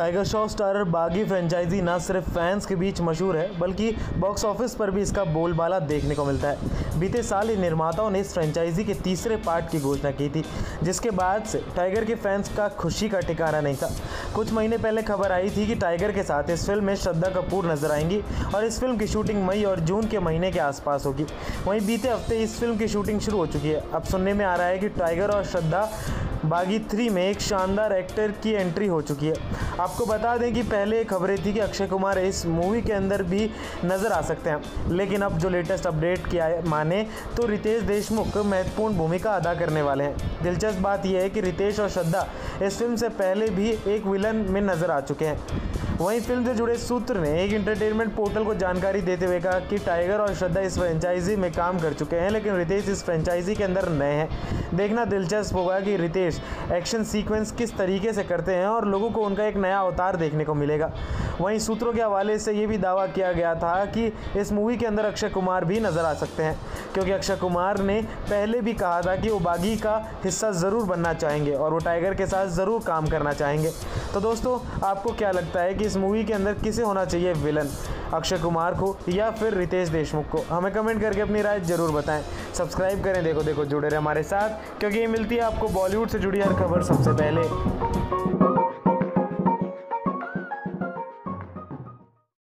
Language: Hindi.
Tiger Shroff starrer Baaghi franchise न सिर्फ फैंस के बीच मशहूर है बल्कि बॉक्स ऑफिस पर भी इसका बोलबाला देखने को मिलता है। बीते साल ही निर्माताओं ने इस फ्रेंचाइजी के तीसरे पार्ट की घोषणा की थी, जिसके बाद से टाइगर के फैंस का खुशी का ठिकाना नहीं था। कुछ महीने पहले खबर आई थी कि टाइगर के साथ इस फिल्म में श्रद्धा कपूर नजर आएंगी और इस फिल्म की शूटिंग मई और जून के महीने के आसपास होगी। वहीं बीते हफ्ते इस फिल्म की शूटिंग शुरू हो चुकी है। अब सुनने में आ रहा है कि टाइगर और श्रद्धा बागी 3 में एक शानदार एक्टर की एंट्री हो चुकी है। आपको बता दें कि पहले खबरें थी कि अक्षय कुमार इस मूवी के अंदर भी नज़र आ सकते हैं, लेकिन अब जो लेटेस्ट अपडेट किया है माने तो रितेश देशमुख महत्वपूर्ण भूमिका अदा करने वाले हैं। दिलचस्प बात यह है कि रितेश और श्रद्धा इस फिल्म से पहले भी एक विलन में नज़र आ चुके हैं। वहीं फिल्म से जुड़े सूत्र ने एक एंटरटेनमेंट पोर्टल को जानकारी देते हुए कहा कि टाइगर और श्रद्धा इस फ्रेंचाइजी में काम कर चुके हैं, लेकिन रितेश इस फ्रेंचाइजी के अंदर नए हैं। देखना दिलचस्प होगा कि रितेश एक्शन सीक्वेंस किस तरीके से करते हैं और लोगों को उनका एक नया अवतार देखने को मिलेगा। वहीं सूत्रों के हवाले से ये भी दावा किया गया था कि इस मूवी के अंदर अक्षय कुमार भी नज़र आ सकते हैं, क्योंकि अक्षय कुमार ने पहले भी कहा था कि वो बागी का हिस्सा ज़रूर बनना चाहेंगे और वो टाइगर के साथ ज़रूर काम करना चाहेंगे। तो दोस्तों, आपको क्या लगता है कि इस मूवी के अंदर किसे होना चाहिए विलन, अक्षय कुमार को या फिर रितेश देशमुख को? हमें कमेंट करके अपनी राय ज़रूर बताएं। सब्सक्राइब करें देखो जुड़े रहे हमारे साथ, क्योंकि ये मिलती है आपको बॉलीवुड से जुड़ी हर खबर सबसे पहले।